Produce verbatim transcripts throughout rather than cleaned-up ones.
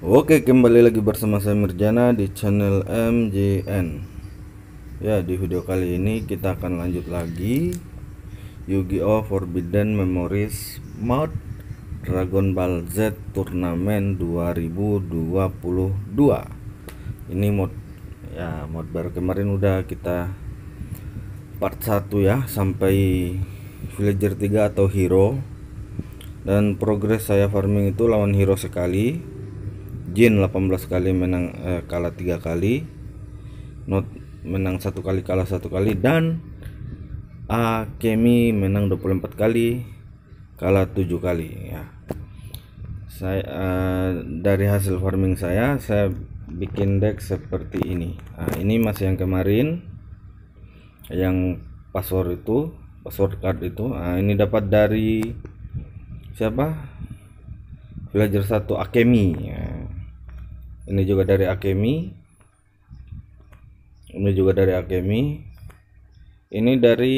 Oke, kembali lagi bersama saya Mirjana di channel M J N. Ya, di video kali ini kita akan lanjut lagi Yu-Gi-Oh! Forbidden Memories mod Dragon Ball Z Turnamen dua ribu dua puluh dua. Ini mod ya, mod baru. Kemarin udah kita part satu ya, sampai villager tiga atau hero. Dan progres saya farming itu lawan hero sekali, Jin delapan belas kali menang, eh, kalah tiga kali, Not menang satu kali kalah satu kali, dan Akemi menang dua puluh empat kali kalah tujuh kali ya. Saya eh, dari hasil farming saya saya bikin deck seperti ini. Nah, ini masih yang kemarin yang password itu password card itu. Nah, ini dapat dari siapa, villager satu Akemi ya. Ini juga dari Akemi, ini juga dari Akemi, ini dari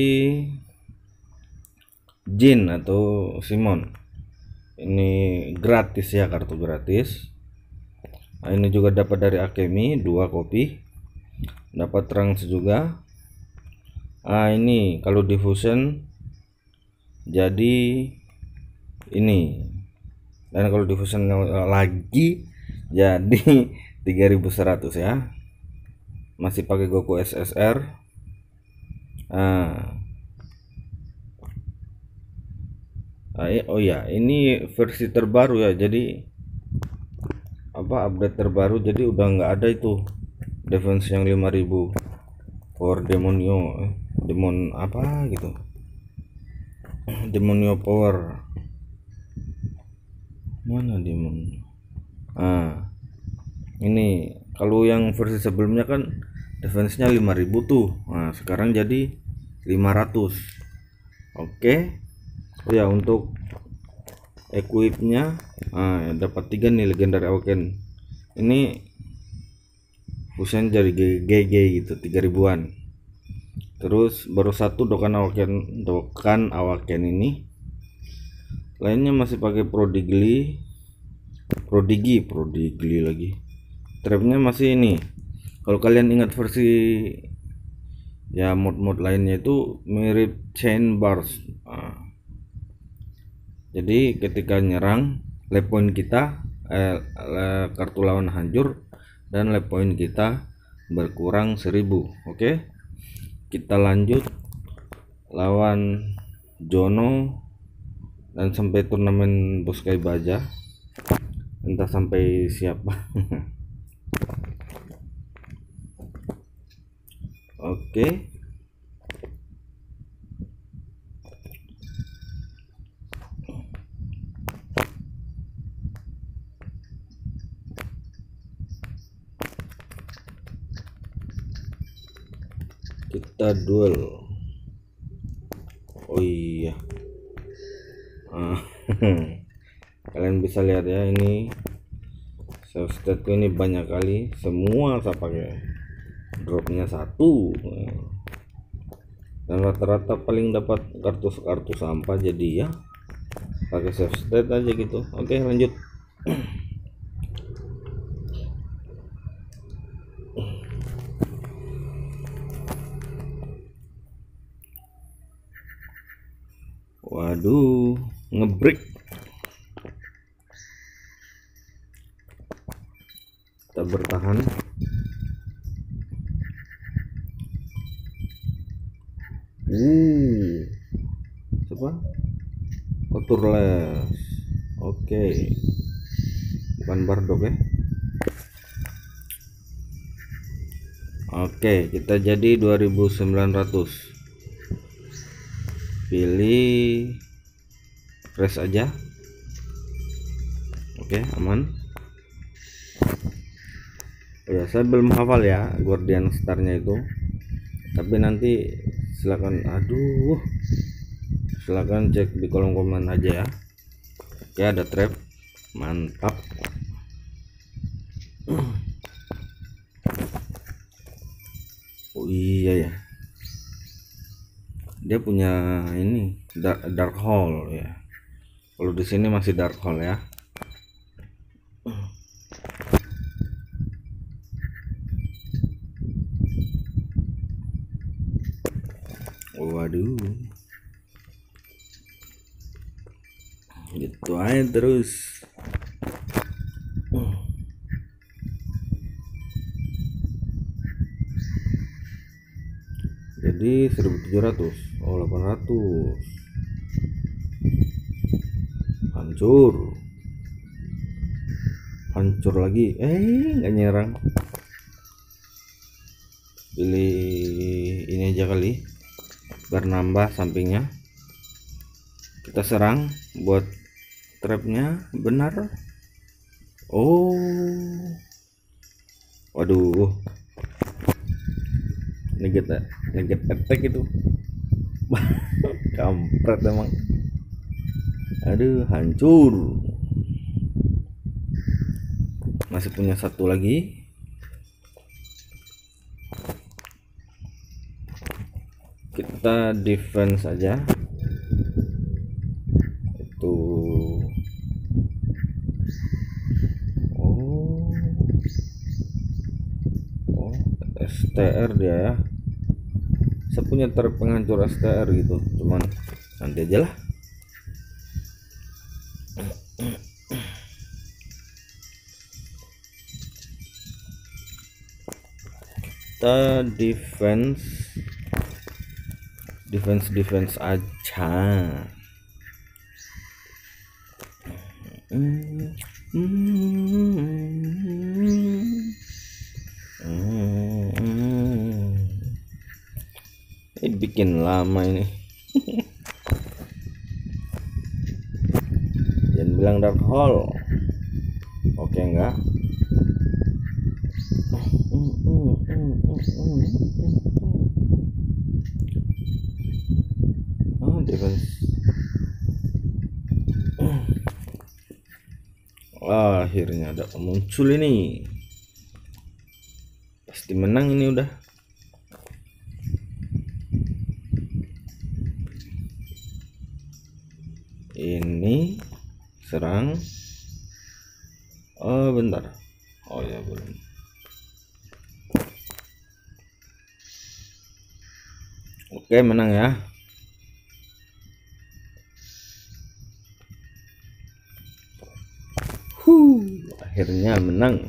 Jin atau Simon. Ini gratis ya, kartu gratis. Nah, ini juga dapat dari Akemi dua kopi, dapat Trunks juga. Ah, ini kalau diffusion jadi ini, dan kalau diffusion lagi jadi tiga ribu seratus ya, masih pakai Goku S S R. Nah, oh ya, ini versi terbaru ya, jadi apa, update terbaru, jadi udah nggak ada itu defense yang lima ribu power demonio, demon apa gitu, demonio power mana demon. Nah, ini kalau yang versi sebelumnya kan defense-nya lima ribu tuh. Nah, sekarang jadi lima ratus. Oke. Oh ya, untuk equipnya nah, dapat tiga nih legendary awaken. Ini fusion dari G G gitu, tiga ribuan. Terus baru satu dokan awaken, dokan awaken ini. Lainnya masih pakai prodigli, prodigi, prodigli lagi. Trapnya masih ini. Kalau kalian ingat versi ya mod-mod lainnya itu mirip chain bars. Nah, jadi ketika nyerang, life point kita eh, kartu lawan hancur dan life point kita berkurang seribu. Oke, kita lanjut lawan Jono dan sampai turnamen Boskai Baja, entah sampai siapa. Oke, kita duel. Oh iya, ah, kalian bisa lihat ya, ini save state ini banyak kali, semua saya pakai, dropnya satu, dan rata-rata paling dapat kartu-kartu sampah, jadi ya pakai save state aja gitu. Oke, lanjut. Waduh, ngebreak. Kita bertahan. Uh, siapa? Koturles. Oke, bukan Bardock ya. Oke, kita jadi dua ribu sembilan ratus. Pilih press aja. Oke, aman. Oh ya, saya belum hafal ya Guardian Star-nya itu, tapi nanti silakan, aduh, silakan cek di kolom komen aja ya. Oke, ada trap, mantap. Oh iya ya, dia punya ini dark, dark hole ya. Kalau di sini masih dark hole ya. Waduh, gitu aja terus. Jadi seribu tujuh ratus, oh delapan ratus, hancur hancur lagi, eh nggak nyerang. Pilih ini aja kali biar nambah sampingnya. Kita serang buat trapnya benar. Oh waduh, negatif negatif attack itu. Kampret emang. Aduh, hancur. Masih punya satu lagi. Kita defense aja. Itu. Oh. Oh, S T R dia ya. Saya punya trap penghancur S T R gitu, cuman nanti aja lah. Kita defense defense defense aja. Hmm. Hmm. Hmm. Ini bikin lama ini. Jangan bilang dark hole. Oke enggak? Oh, defense. Oh, akhirnya ada muncul ini. Pasti menang ini udah. Ini serang. Oh bentar. Oh ya belum. Oke menang ya. Huh, akhirnya menang.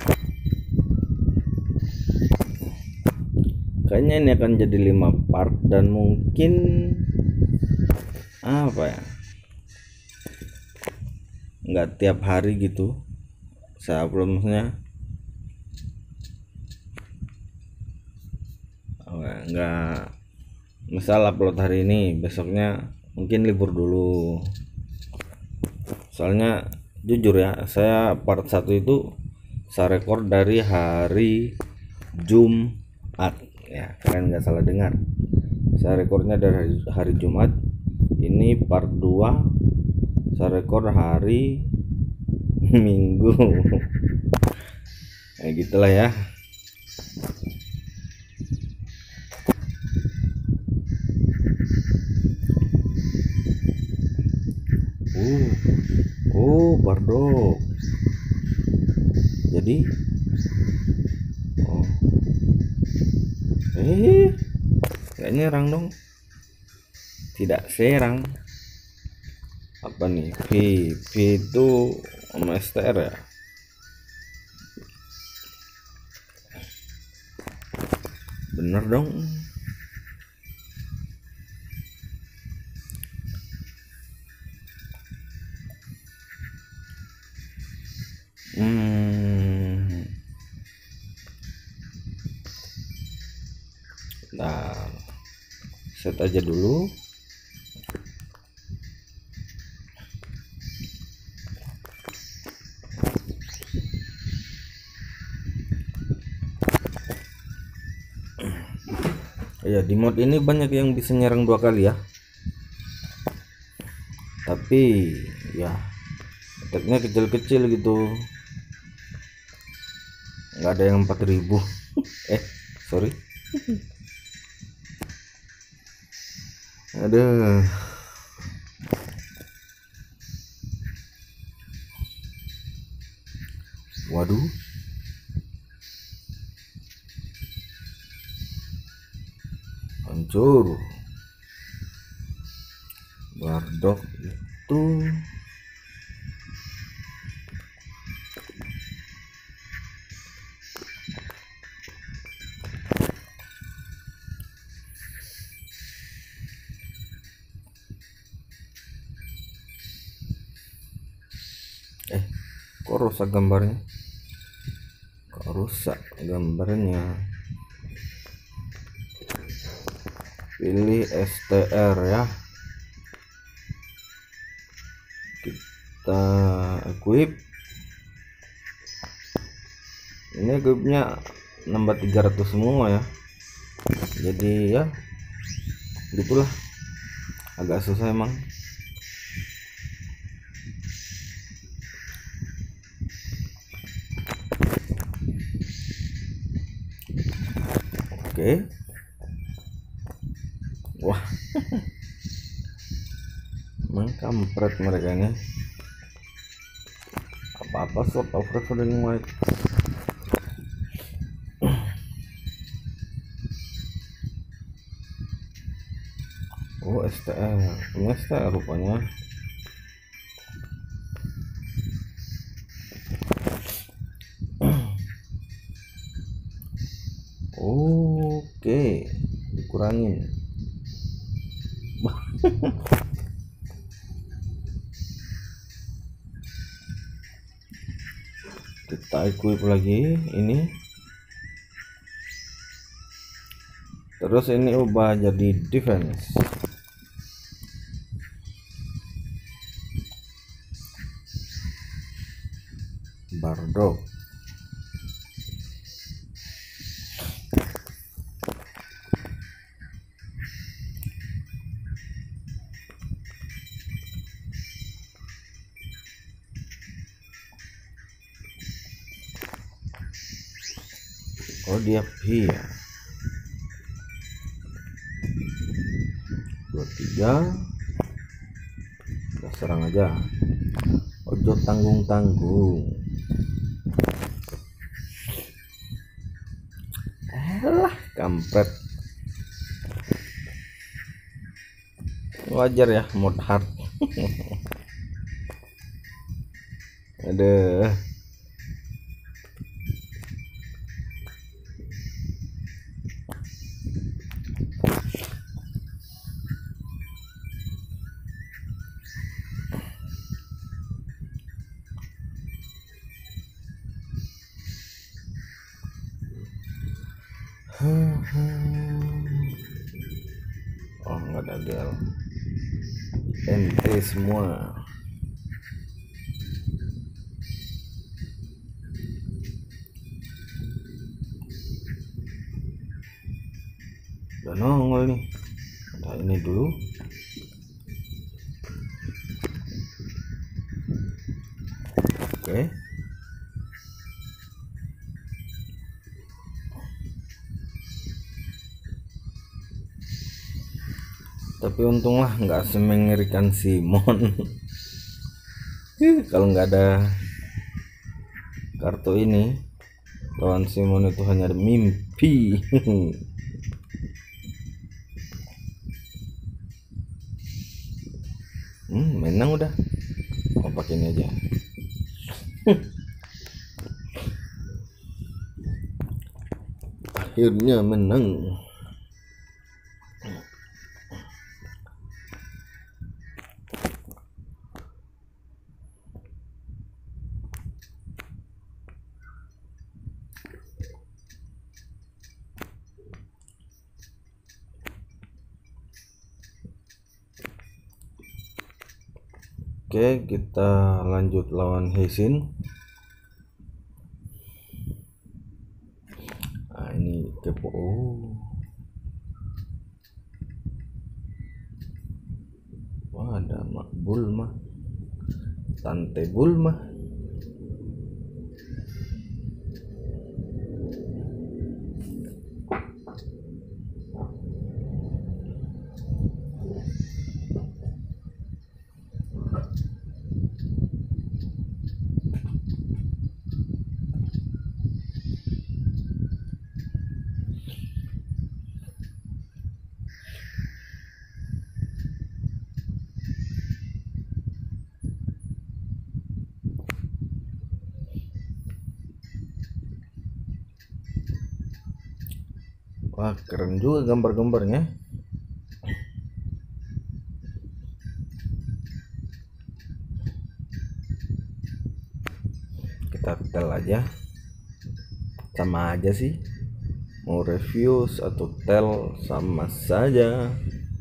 Kayaknya ini akan jadi lima part dan mungkin apa ya? Nggak tiap hari gitu saya uploadnya. Nggak, misal upload hari ini, besoknya mungkin libur dulu. Soalnya jujur ya, saya part satu itu saya rekor dari hari Jumat ya, kalian nggak salah dengar, saya rekornya dari hari, hari Jumat. Ini part dua saya rekor hari Minggu. Kayak gitulah ya. Uh, oh Bardo. Jadi, oh, eh, gak nyerang dong. Tidak serang. Apa nih? V, V itu sama S T R ya. Bener dong. Hmm. Nah, set aja dulu. Ya, di mod ini banyak yang bisa nyerang dua kali ya. Tapi ya attacknya kecil-kecil gitu. Nggak ada yang empat ribu. Eh, sorry. Ada. Waduh. Hancur. Bardock itu eh kok rusak gambarnya, kok rusak gambarnya. Pilih S T R ya, kita equip. Ini equipnya nambah tiga ratus semua ya, jadi ya gitulah, agak susah emang. Oke, wah emang kampret mereka ini, apa-apa shot of Reverend White. Oh S T R, punya S T R rupanya. Oke, dikurangin. Kita equip lagi ini, terus ini ubah jadi defense. Bardock, oh dia P ya. Dua tiga, kita serang aja, ojo tanggung-tanggung. Alah kampret, wajar ya mod hard. Aduh, oh nggak ada gel, ente semua. Udah nongol nih, nah ini dulu. Oke, tapi untunglah nggak semengerikan Simon. Kalau nggak ada kartu ini, lawan Simon itu hanya mimpi. Hmm, menang udah, mau pakai ini aja. Akhirnya menang. Oke, kita lanjut lawan Heisin. Nah, ini kepo. Oh. Wah, ada Mak Bulma, Tante Bulma. Wah, keren juga gambar-gambarnya. Kita tel aja, sama aja sih, mau review atau tel sama saja.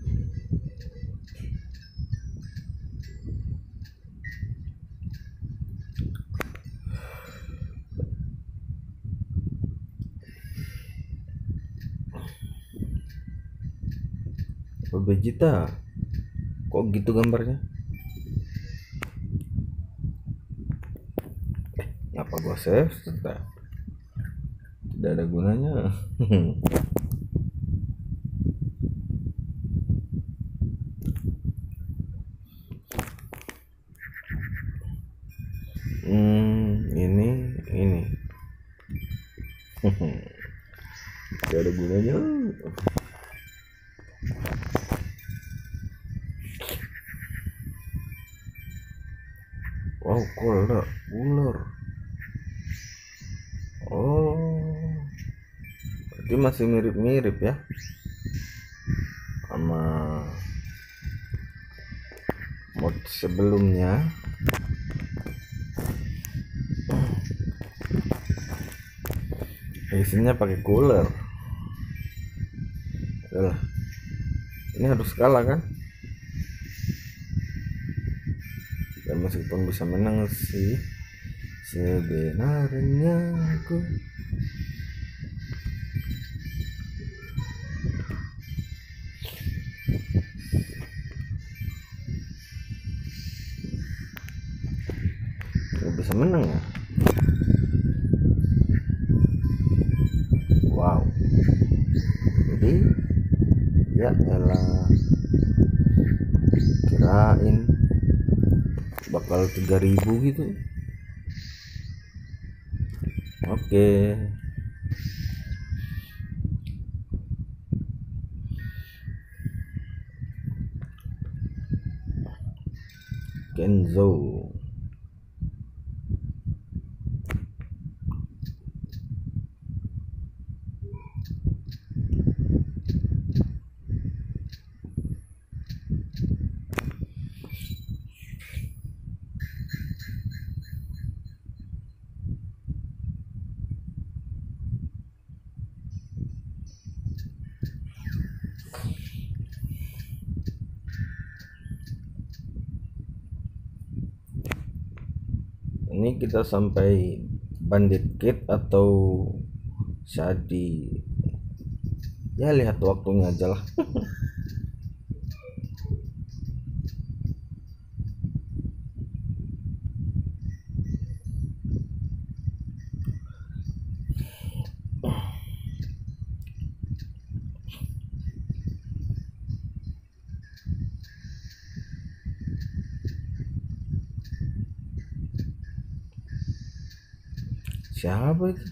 Vegeta kok gitu gambarnya? Eh, ngapa gua save? Tidak, tidak ada gunanya. hmm, ini ini tidak ada gunanya. Wow, ular, ular. Oh, berarti masih mirip-mirip ya sama mod sebelumnya. Isinya pakai cooler. Yalah, ini harus kalah kan? Dan meskipun bisa menang sih, sebenarnya aku nggak bisa menang ya. Wow, jadi ya elah, kirain bakal tiga ribu gitu. Oke, Kenzo. Ini kita sampai Bandit Kid atau Shadi, ya lihat waktunya aja lah. Siapa itu?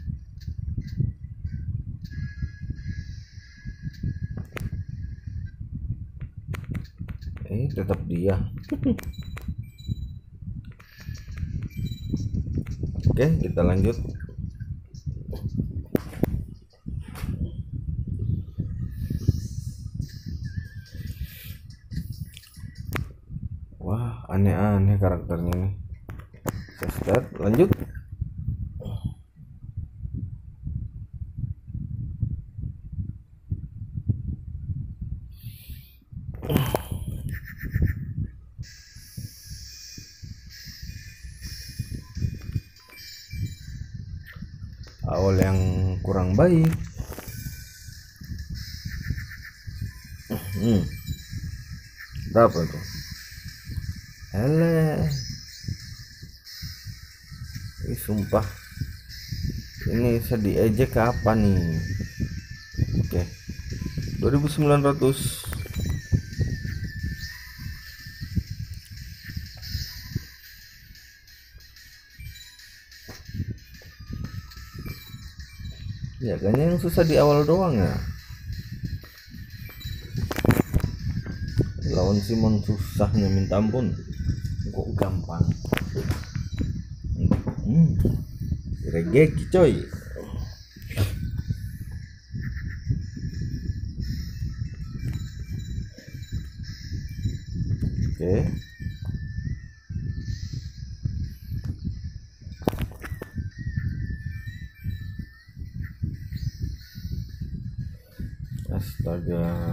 Eh, tetap dia. Oke, kita lanjut. Wah, aneh-aneh karakternya nih. Start, lanjut. Awal yang kurang baik. Hmm. Berapa tuh? Hele. Ih, sumpah. Ini saya diejek apa nih? Oke. dua ribu sembilan ratus. Ya, kayaknya yang susah di awal doang ya. Lawan Simon susahnya minta ampun. Kok gampang? Hmm. Regeki coy. Oke. Astaga.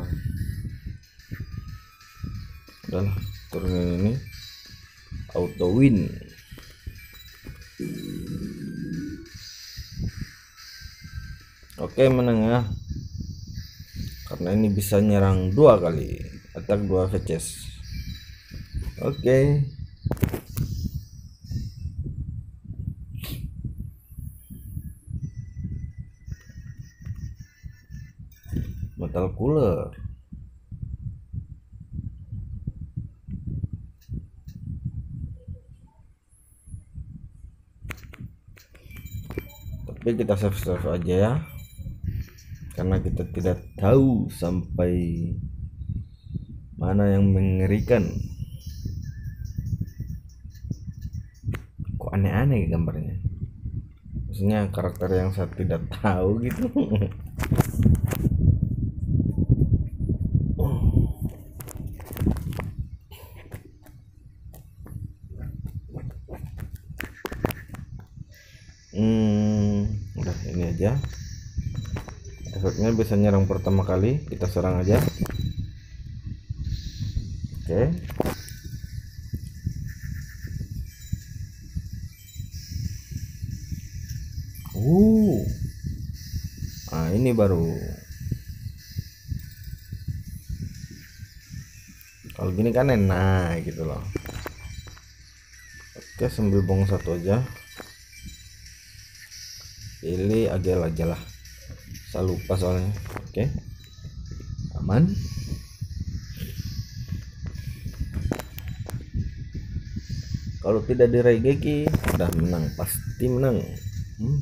Udahlah, turunin ini. Auto win. Oke, menang ya. Karena ini bisa nyerang dua kali. Attack dua feces. Oke. Metal cooler. Tapi kita save-save aja ya, karena kita tidak tahu sampai mana yang mengerikan. Kok aneh-aneh gambarnya, maksudnya karakter yang saya tidak tahu gitu. Hmm, udah ini aja. Efeknya bisa nyerang pertama kali, kita serang aja. Oke. Uh. Nah, ini baru. Kalau gini kan enak gitu loh. Oke, sambil bong satu aja. Pilih agel aja lah, saya lupa soalnya. Oke, aman. Kalau tidak di Raigeki udah menang, pasti menang. hmm.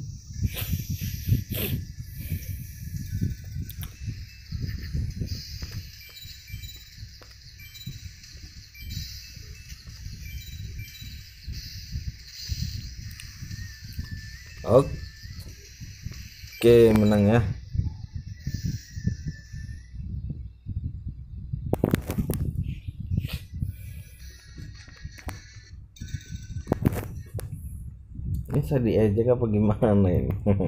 Oke, menang ya. Ini saya diejek apa gimana ini?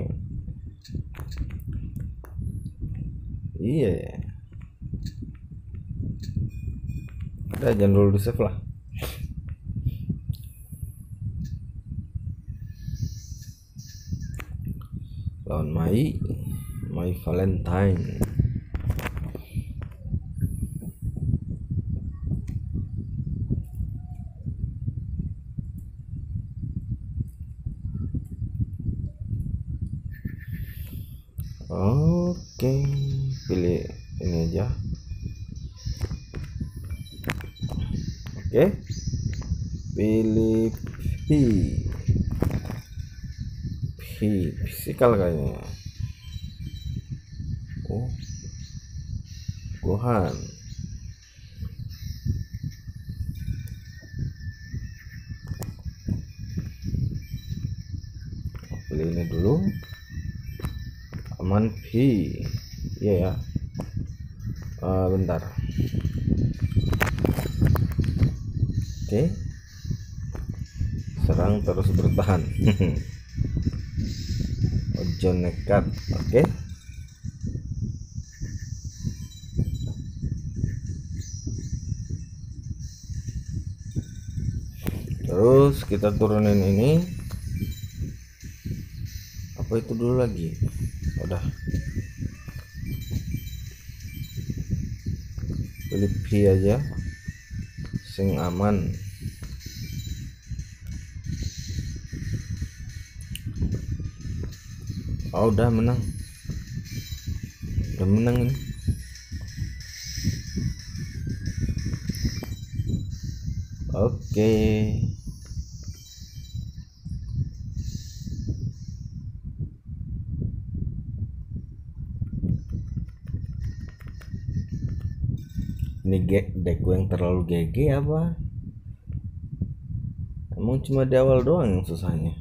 Iya ya. Udah, jangan dulu di save lah. Lawan Mai, Mai Valentine. Oke, pilih ini aja. Oke, pilih P P physical kayaknya. Oh, Gohan. Pilih ini dulu. Aman P. Iya ya. Uh, bentar. Oke. Serang terus bertahan. Ojo nekat. Oke. Terus kita turunin ini. Apa itu dulu lagi? Udah. Pilih P aja. Sing aman. Oh, udah menang. Udah menang ini. Oke. Ini deckku yang terlalu G G apa? Emang cuma di awal doang yang susahnya.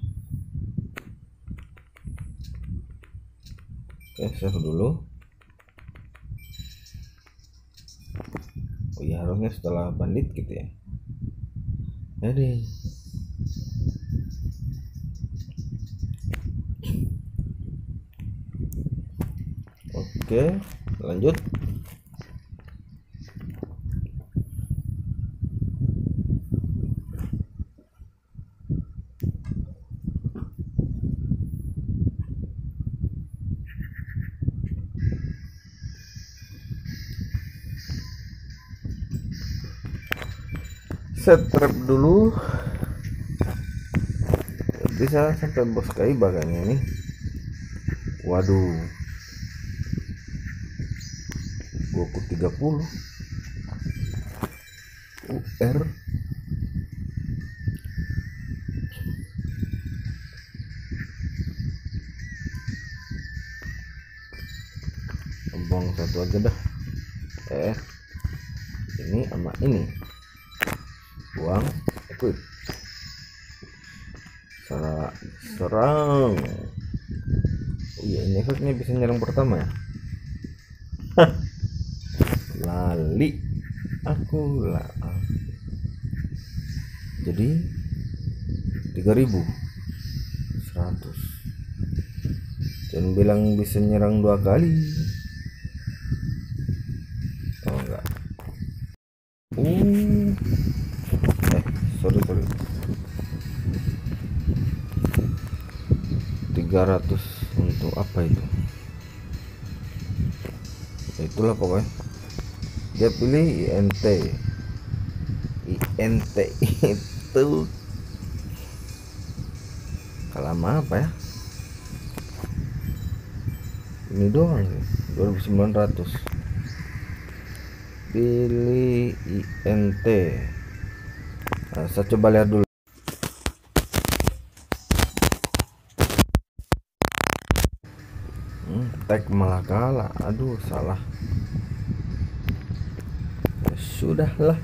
Oke, save dulu. Oh iya, harusnya setelah bandit gitu ya. Jadi oke, lanjut. Set trap dulu, bisa sampai bos kai baganya nih. Waduh, Goku tiga puluh U R buang satu aja dah. Eh ini sama ini buang, equip, serang serang. Oh iya, ini efeknya bisa nyerang pertama ya. Lali aku lah. Jadi tiga ribu seratus. Jangan bilang bisa nyerang dua kali. Oh enggak. Uh. Eh, sorry sorry. tiga ratus untuk apa itu? Ya, itulah pokoknya. Dia pilih I N T. I N T itu kalama apa ya? Ini doang sih, dua ribu sembilan ratus. Pilih I N T. Nah, saya coba lihat dulu. Hmm, tag malah kalah. Aduh, salah. Ya, sudahlah.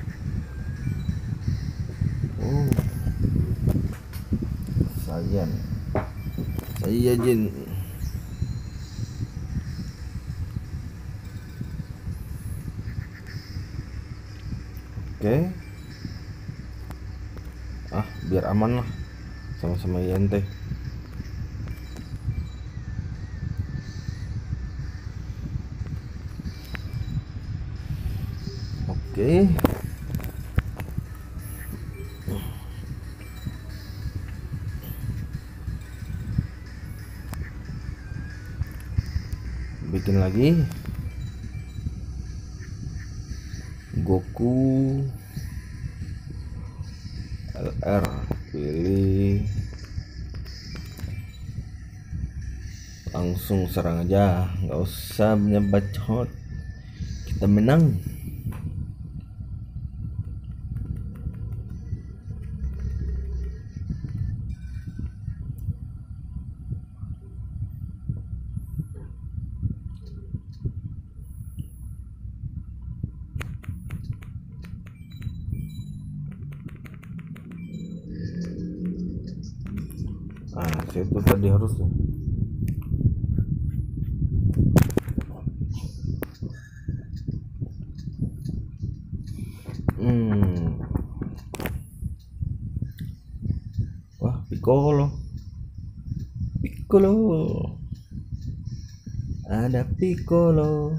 Oh, Saiyan. Saiyajin. Oke. Ah, biar aman lah. Sama-sama I N T. Oke. Bikin lagi. Goku L R, pilih langsung serang aja, nggak usah banyak bacot, kita menang. Ah, situ tadi harus tuh. Hmm. Wah, Piccolo. Piccolo. Ada Piccolo.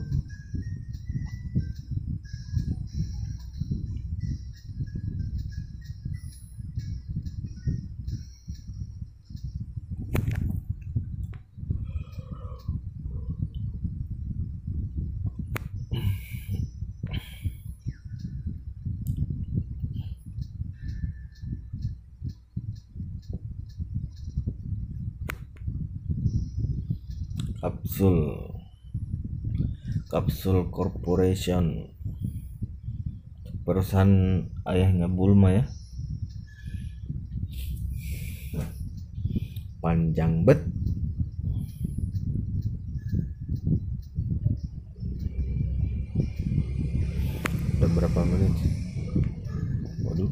Kapsul Kapsul Corporation, perusahaan ayahnya Bulma ya. Panjang bet. Udah berapa menit? Waduh.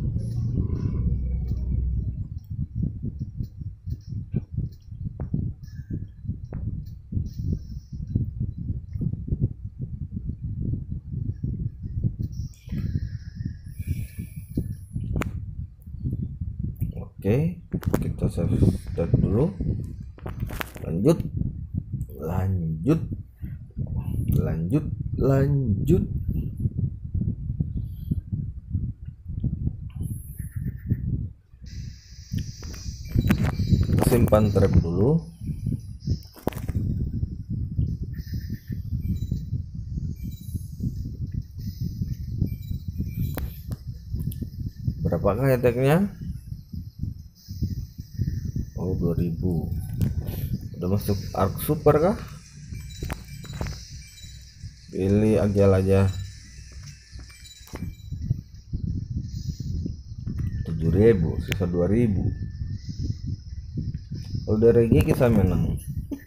Oke, kita save state dulu. Lanjut, lanjut, lanjut, lanjut. Simpan trap dulu. Berapakah attack-nya? Oh, dua ribu. Udah masuk arc super kah? Pilih Agial aja. tujuh ribu, sisa dua ribu. Kalau dari Regi kita menang.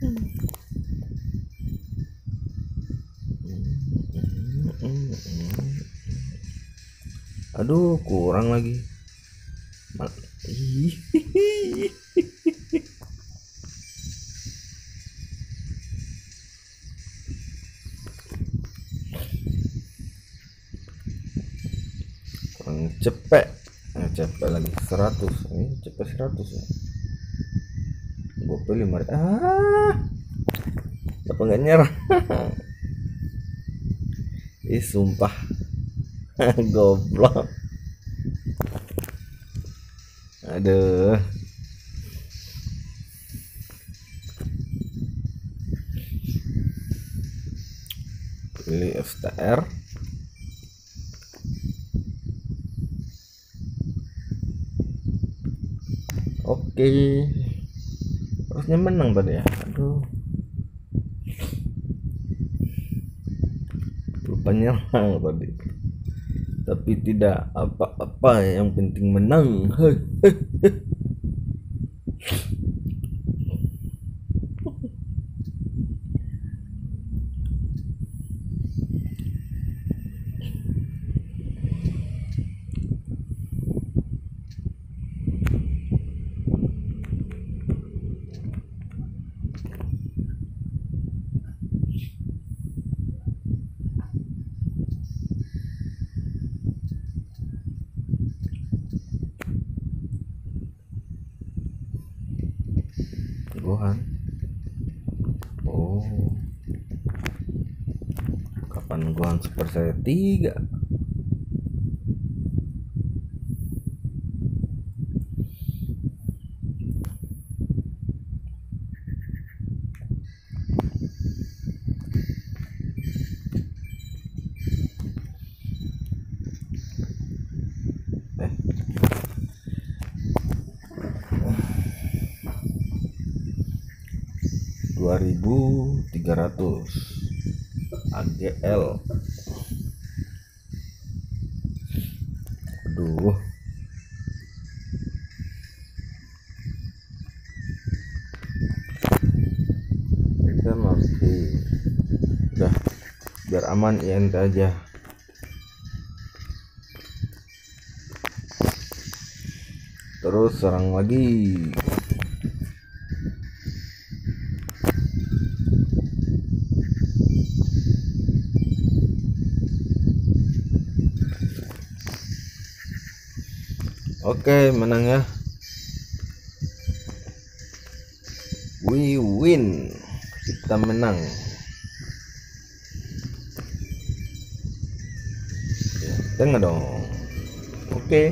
Aduh, kurang lagi. Kurang cepet. Nah, cepet lagi seratus. Ini cepet seratus ya. Gue pilih lima. Ah. Apa nggak nyerah? Ih, sumpah. Goblok. Aduh. Pilih F T R. Oke. Harusnya menang tadi ya. Aduh. Lupa nyerang tadi. Tapi tidak apa-apa, yang penting menang. Gohan. Oh, kapan Gohan Super saya tiga? Eh, dua ribu tiga ratus A G L. Aduh. Kita masih udah, biar aman I N T aja. Terus serang lagi. Oke, menang ya. We win. Kita menang. Ya, tengah dong. Oke.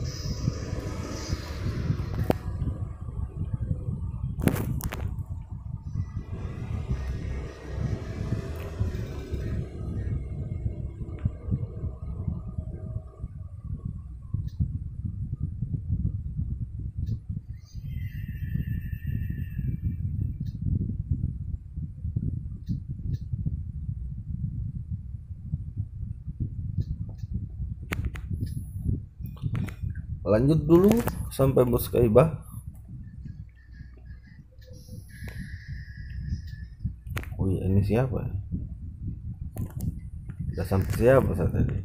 Lanjut dulu sampai bos Kaibah. Oh iya, ini siapa? Udah sampai siapa saat tadi?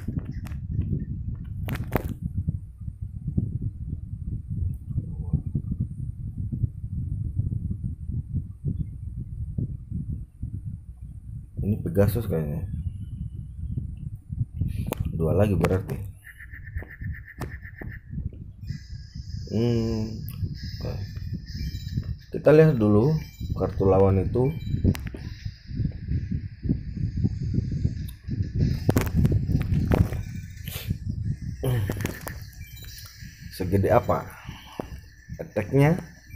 Ini Pegasus kayaknya. Dua lagi berarti. hmm. Oke. Kita lihat dulu kartu lawan itu. Segede apa attack-nya?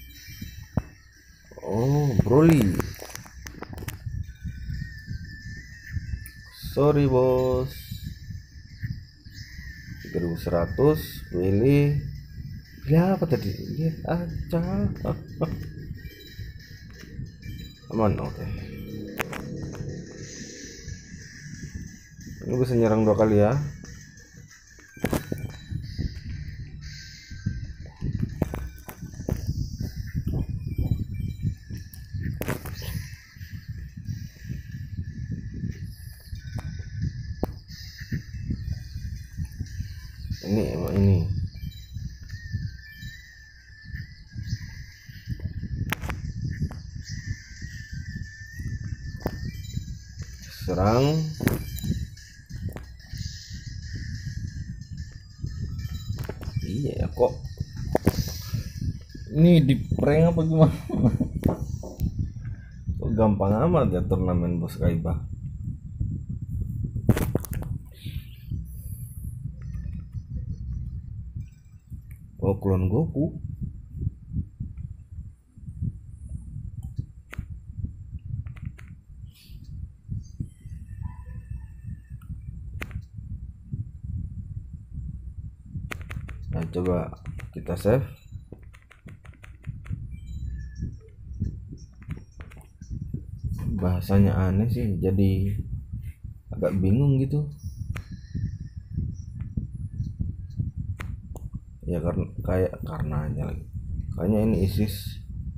Oh, Broly. Sorry bos. tiga ribu seratus. Pilih pilih apa tadi? Lihat aja. Aman, oke. Okay. Ini bisa nyerang dua kali ya. Ini emang ini. Serang. Iya kok. Ini di prank apa gimana? Kok gampang amat ya turnamen bos Kaiba. Oh, klon Goku. Nah, coba kita save. Bahasanya aneh sih, jadi agak bingung gitu. Ya karena kayak karenanya lagi. Kayaknya ini ISIS.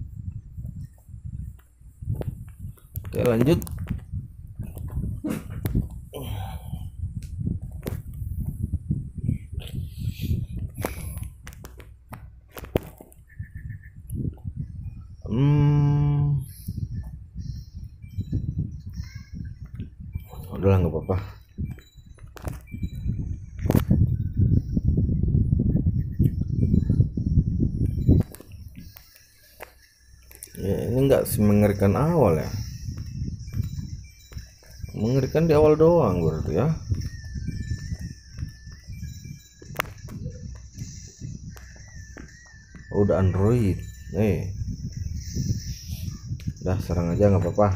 Oke, lanjut. Hmm. Udahlah, nggak apa-apa. Ya, ini nggak semengerikan awal ya. Mengerikan di awal doang berarti ya. Oh, udah Android. Eh. Udah serang aja nggak apa-apa.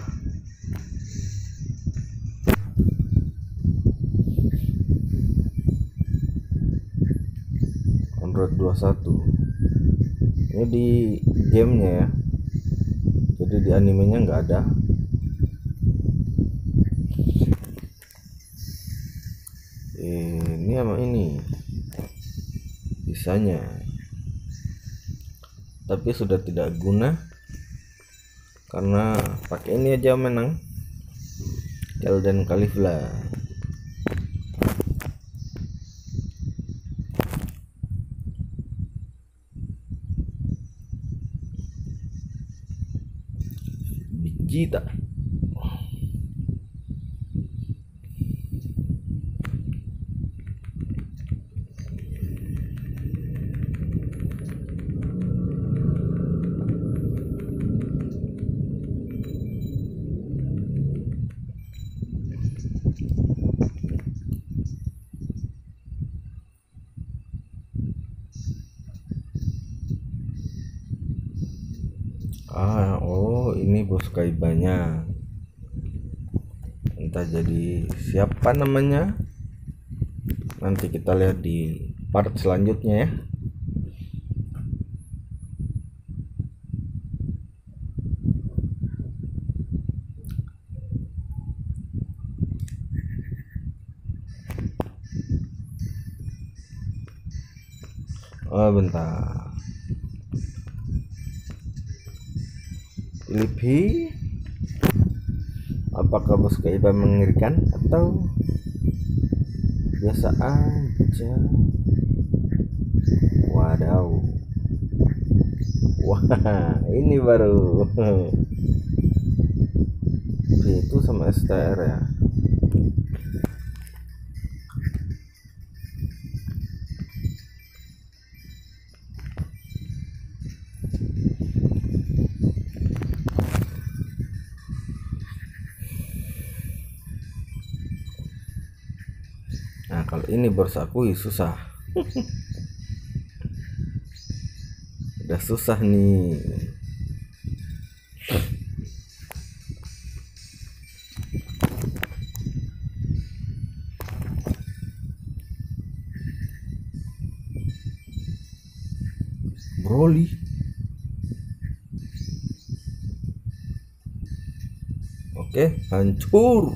Android dua puluh satu. Ini di gamenya ya. Jadi di animenya nggak ada. Ini sama ini bisanya, tapi sudah tidak guna karena pakai ini aja menang. Elden Caulifla. Vegeta. Ah, oh ini bos Kaibanya. Entah jadi siapa namanya. Nanti kita lihat di part selanjutnya ya. Oh bentar. Pilih. Apakah bos Kaiba mengerikan atau biasa aja? Wadaw. Wah, ini baru. Itu sama S T R ya. Nah kalau ini baru akui susah. Udah susah nih. Broly. Oke, hancur.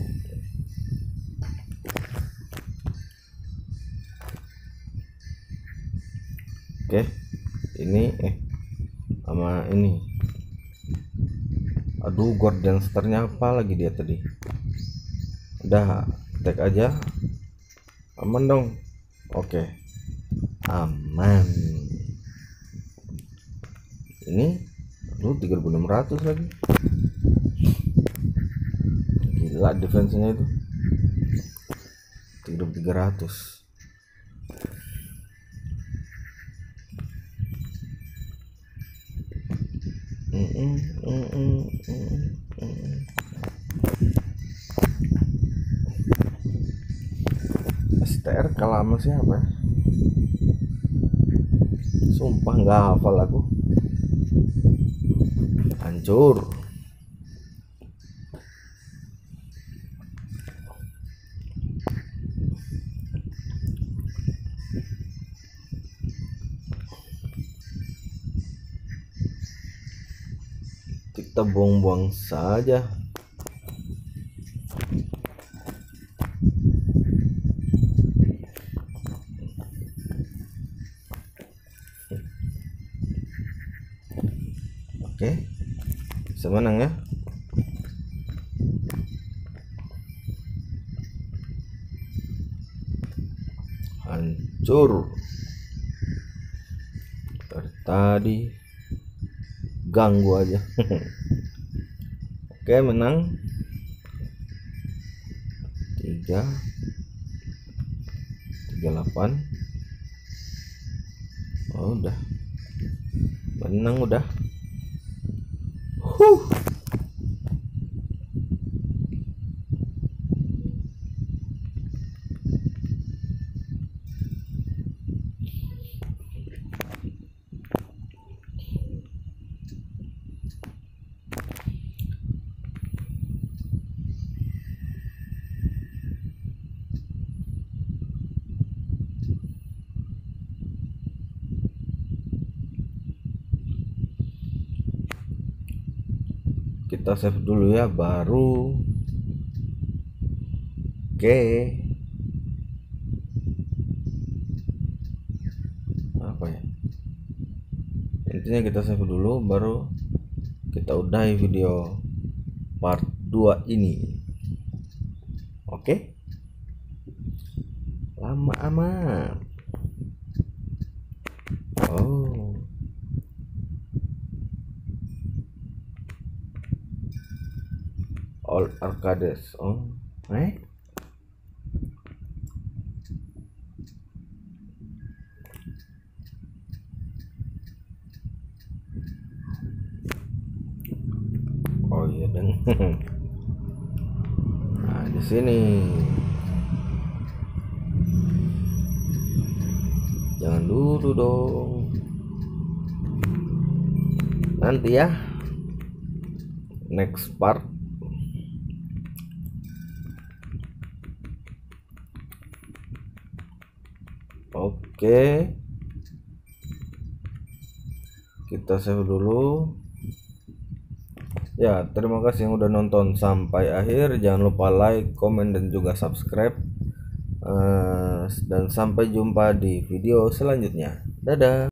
Oke, ini eh sama ini. Aduh, Guardian Star-nya apa lagi dia tadi? Udah, tag aja. Aman dong. Oke. Aman. Ini aduh tiga ribu enam ratus lagi. Gila defense-nya itu. tiga ribu tiga ratus. Mm -mm, mm -mm, mm -mm. S T R kalah sama siapa ya? Sumpah nggak hafal aku. Hancur. Kita buang-buang saja. Oke, bisa menang ya. Hancur. Dari tadi ganggu aja. Oke, menang tiga tiga delapan. Oh, udah menang udah. Huh. Kita save dulu ya, baru oke. Apa ya, intinya kita save dulu baru kita udahi video part dua ini. Oke, lama amat. Oh, all arcades. Oh, eh oh iya deng. Nah di sini jangan dulu dong, nanti ya next part. Oke, kita save dulu ya. Terima kasih yang udah nonton sampai akhir. Jangan lupa like, komen, dan juga subscribe. Uh, dan sampai jumpa di video selanjutnya. Dadah.